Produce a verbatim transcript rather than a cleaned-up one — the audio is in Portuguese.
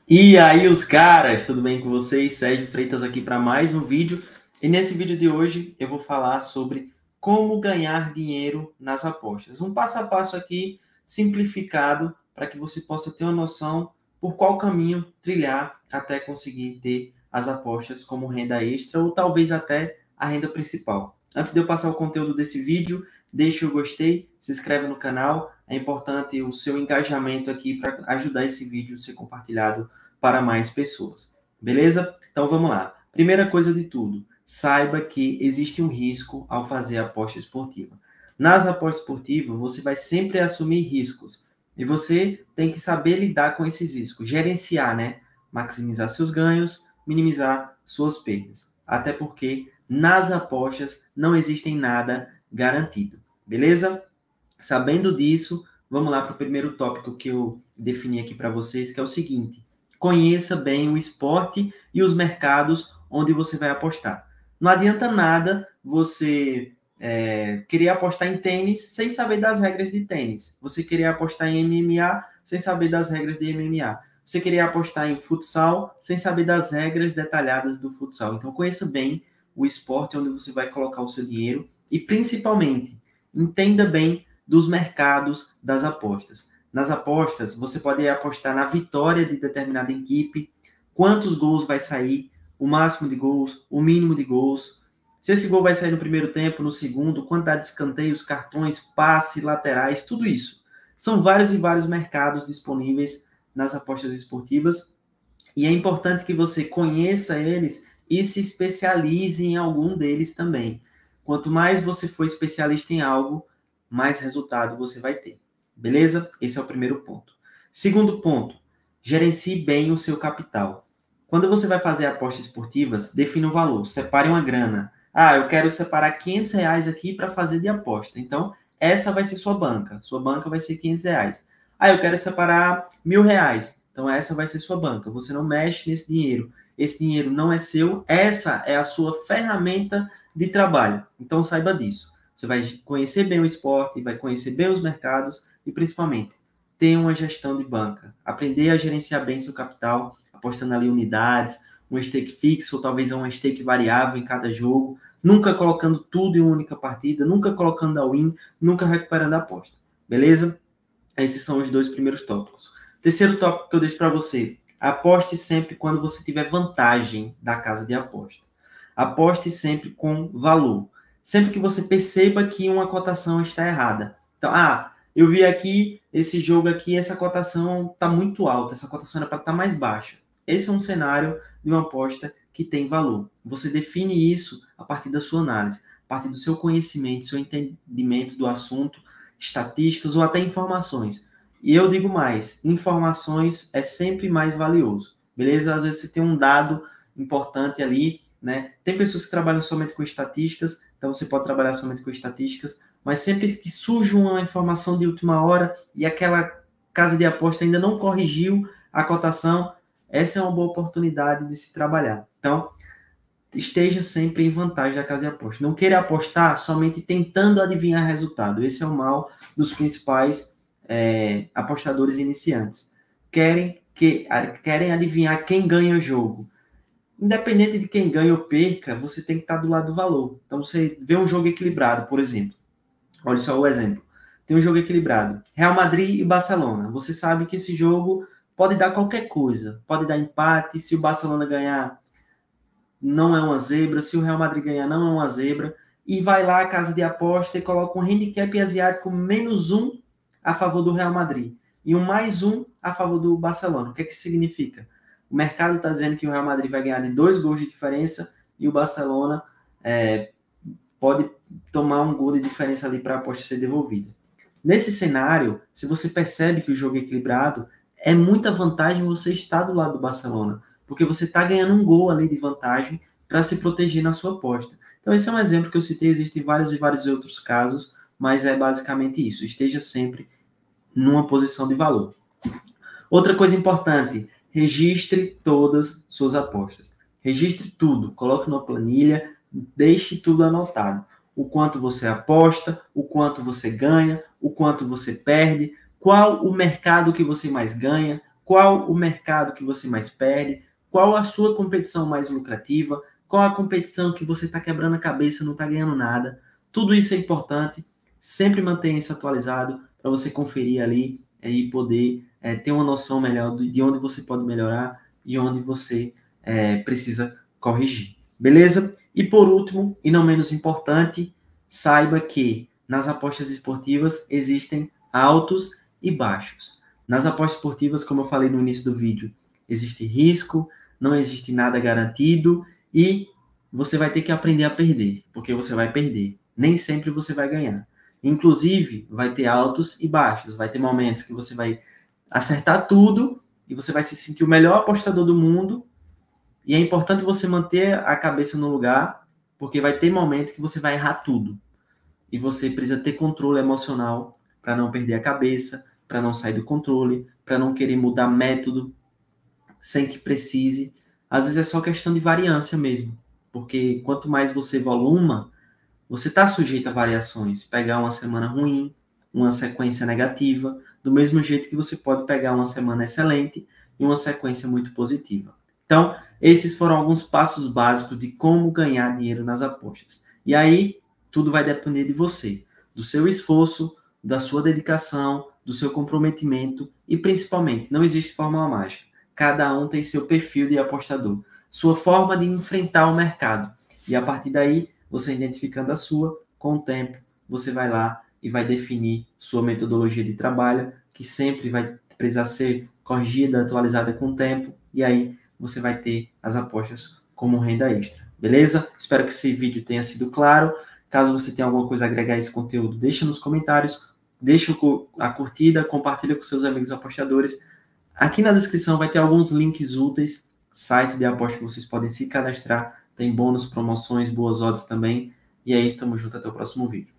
E aí, os caras, tudo bem com vocês? Sérgio Freitas aqui para mais um vídeo. E nesse vídeo de hoje eu vou falar sobre como ganhar dinheiro nas apostas. Um passo a passo aqui simplificado para que você possa ter uma noção por qual caminho trilhar até conseguir ter as apostas como renda extra ou talvez até a renda principal. Antes de eu passar o conteúdo desse vídeo, deixe o gostei, se inscreve no canal. É importante o seu engajamento aqui para ajudar esse vídeo a ser compartilhado para mais pessoas. Beleza? Então vamos lá. Primeira coisa de tudo, saiba que existe um risco ao fazer aposta esportiva. Nas apostas esportivas, você vai sempre assumir riscos. E você tem que saber lidar com esses riscos, gerenciar, né? Maximizar seus ganhos, minimizar suas perdas. Até porque nas apostas não existem nada garantido. Beleza? Sabendo disso, vamos lá para o primeiro tópico que eu defini aqui para vocês, que é o seguinte: conheça bem o esporte e os mercados onde você vai apostar. Não adianta nada você é, querer apostar em tênis sem saber das regras de tênis. Você querer apostar em M M A sem saber das regras de M M A. Você querer apostar em futsal sem saber das regras detalhadas do futsal. Então, conheça bem o esporte onde você vai colocar o seu dinheiro e, principalmente, entenda bem dos mercados das apostas. Nas apostas, você pode apostar na vitória de determinada equipe, quantos gols vai sair, o máximo de gols, o mínimo de gols, se esse gol vai sair no primeiro tempo, no segundo, quantidade de escanteios, cartões, passe, laterais, tudo isso. São vários e vários mercados disponíveis nas apostas esportivas e é importante que você conheça eles e se especialize em algum deles também. Quanto mais você for especialista em algo, mais resultado você vai ter. Beleza? Esse é o primeiro ponto. Segundo ponto, gerencie bem o seu capital. Quando você vai fazer apostas esportivas, defina o valor, separe uma grana. Ah, eu quero separar quinhentos reais aqui para fazer de aposta. Então, essa vai ser sua banca. Sua banca vai ser quinhentos reais. Ah, eu quero separar mil reais. Então, essa vai ser sua banca. Você não mexe nesse dinheiro. Esse dinheiro não é seu. Essa é a sua ferramenta de trabalho. Então, saiba disso. Você vai conhecer bem o esporte, vai conhecer bem os mercados e, principalmente, ter uma gestão de banca. Aprender a gerenciar bem seu capital, apostando ali unidades, um stake fixo ou talvez um stake variável em cada jogo, nunca colocando tudo em uma única partida, nunca colocando a win, nunca recuperando a aposta. Beleza? Esses são os dois primeiros tópicos. Terceiro tópico que eu deixo para você: aposte sempre quando você tiver vantagem da casa de aposta. Aposte sempre com valor. Sempre que você perceba que uma cotação está errada. Então, ah, eu vi aqui, esse jogo aqui, essa cotação está muito alta, essa cotação era para estar mais baixa. Esse é um cenário de uma aposta que tem valor. Você define isso a partir da sua análise, a partir do seu conhecimento, seu entendimento do assunto, estatísticas ou até informações. E eu digo mais, informações é sempre mais valioso, beleza? Às vezes você tem um dado importante ali, né? Tem pessoas que trabalham somente com estatísticas, então você pode trabalhar somente com estatísticas, mas sempre que surge uma informação de última hora e aquela casa de aposta ainda não corrigiu a cotação, essa é uma boa oportunidade de se trabalhar. Então, esteja sempre em vantagem da casa de aposta. Não queira apostar somente tentando adivinhar resultado. Esse é o mal dos principais é, apostadores iniciantes. Querem, que, querem adivinhar quem ganha o jogo. Independente de quem ganha ou perca, você tem que estar do lado do valor. Então, você vê um jogo equilibrado, por exemplo. Olha só o exemplo. Tem um jogo equilibrado. Real Madrid e Barcelona. Você sabe que esse jogo pode dar qualquer coisa. Pode dar empate. Se o Barcelona ganhar, não é uma zebra. Se o Real Madrid ganhar, não é uma zebra. E vai lá a casa de aposta e coloca um handicap asiático menos um a favor do Real Madrid. E um mais um a favor do Barcelona. O que é que significa? O mercado está dizendo que o Real Madrid vai ganhar de dois gols de diferença e o Barcelona é, pode tomar um gol de diferença ali para a aposta ser devolvida. Nesse cenário, se você percebe que o jogo é equilibrado, é muita vantagem você estar do lado do Barcelona, porque você está ganhando um gol ali de vantagem para se proteger na sua aposta. Então esse é um exemplo que eu citei, existem vários e vários outros casos, mas é basicamente isso, esteja sempre numa posição de valor. Outra coisa importante, registre todas suas apostas. Registre tudo, coloque numa planilha, deixe tudo anotado. O quanto você aposta, o quanto você ganha, o quanto você perde, qual o mercado que você mais ganha, qual o mercado que você mais perde, qual a sua competição mais lucrativa, qual a competição que você está quebrando a cabeça e não está ganhando nada. Tudo isso é importante. Sempre mantenha isso atualizado para você conferir ali é, e poder é, ter uma noção melhor de onde você pode melhorar e onde você é, precisa corrigir. Beleza? E por último, e não menos importante, saiba que nas apostas esportivas existem altos e baixos. Nas apostas esportivas, como eu falei no início do vídeo, existe risco, não existe nada garantido e você vai ter que aprender a perder, porque você vai perder. Nem sempre você vai ganhar. Inclusive, vai ter altos e baixos. Vai ter momentos que você vai acertar tudo e você vai se sentir o melhor apostador do mundo. E é importante você manter a cabeça no lugar, porque vai ter momentos que você vai errar tudo. E você precisa ter controle emocional para não perder a cabeça, para não sair do controle, para não querer mudar método sem que precise. Às vezes é só questão de variância mesmo, porque quanto mais você voluma, você está sujeito a variações. Pegar uma semana ruim, uma sequência negativa, do mesmo jeito que você pode pegar uma semana excelente e uma sequência muito positiva. Então, esses foram alguns passos básicos de como ganhar dinheiro nas apostas. E aí, tudo vai depender de você, do seu esforço, da sua dedicação, do seu comprometimento e, principalmente, não existe fórmula mágica. Cada um tem seu perfil de apostador, sua forma de enfrentar o mercado. E a partir daí, você identificando a sua, com o tempo, você vai lá e vai definir sua metodologia de trabalho, que sempre vai precisar ser corrigida, atualizada com o tempo, e aí você vai ter as apostas como renda extra. Beleza? Espero que esse vídeo tenha sido claro. Caso você tenha alguma coisa a agregar a esse conteúdo, deixa nos comentários, deixa a curtida, compartilha com seus amigos apostadores. Aqui na descrição vai ter alguns links úteis, sites de aposta que vocês podem se cadastrar. Tem bônus, promoções, boas odds também. E é isso, tamo junto, até o próximo vídeo.